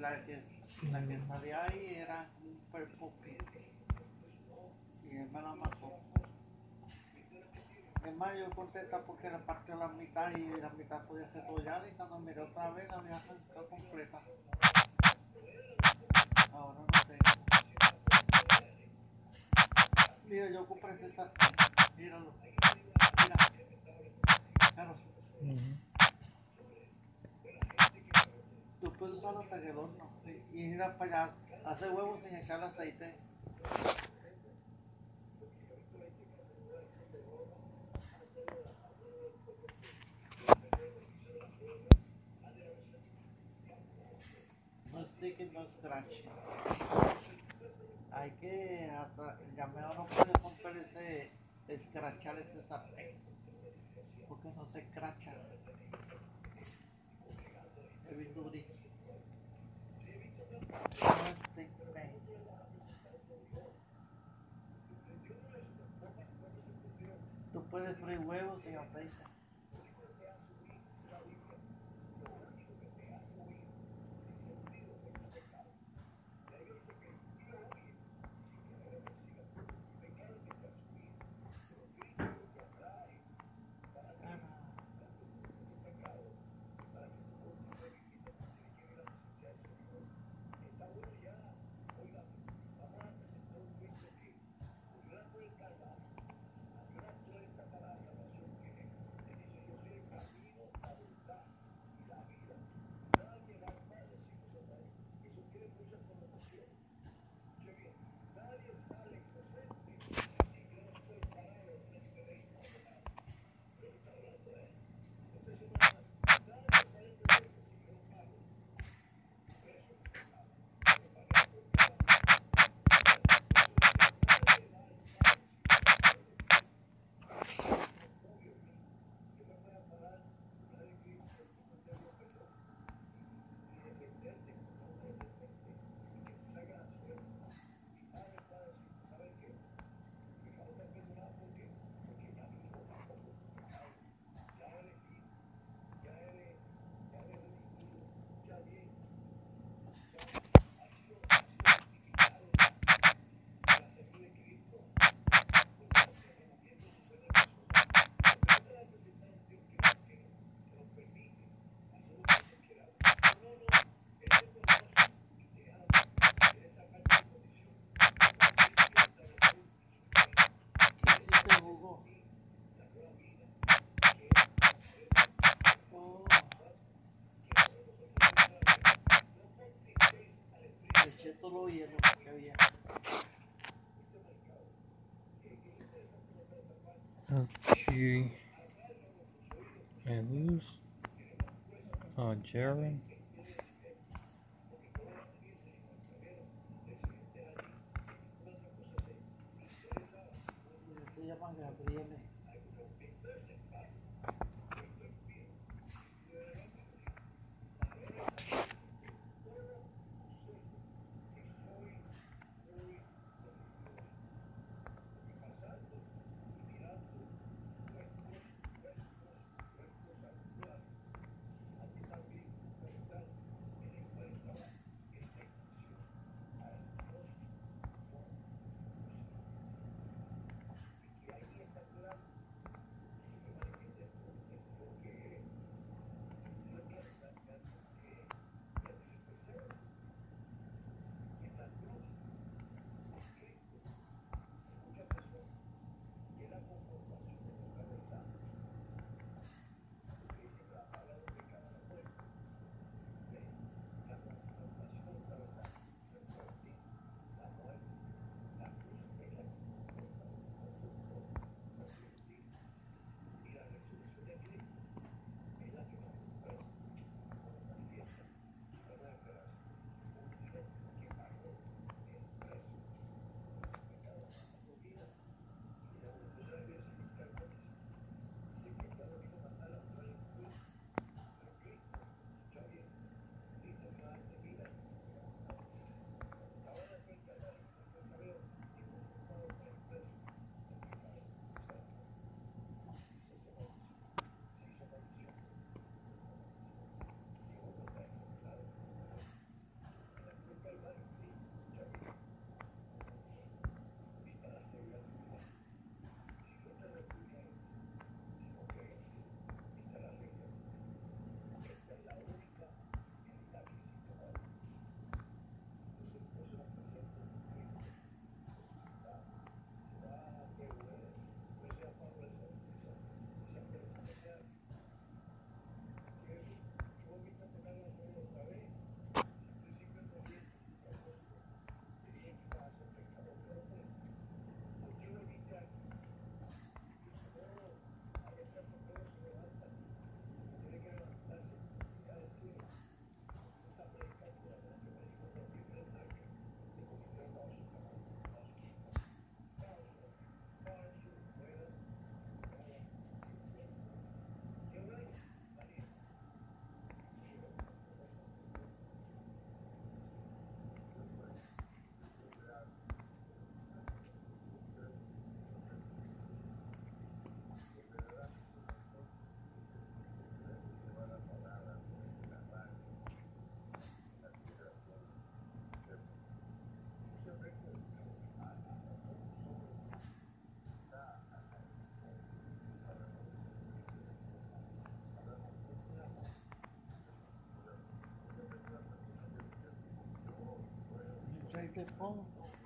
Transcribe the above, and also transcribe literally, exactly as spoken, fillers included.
la que, la que salía ahí era un perpupi. Y él me la mató. Es más, yo contenta porque le partió la mitad y la mitad podía ser toallada y cuando miré otra vez la había arrancado completa. Ahora no sé. Mira, yo compré ese sartén. Míralo. Mira. Claro. Uh-huh. Tú puedes usarlo hasta en el horno. Y, y mira para allá. Hace huevos sin echarle aceite. No sticky, no scratch. Hay que hasta, ya mejor no puede comprar ese, escrachar ese sartén. Porque no se escracha. Heavy duty. No stick paint. Tú puedes freír huevos sin aceite. Todo hielo que había. Okay. And lose. Oh, Jerry. Se llaman Gabriele. default.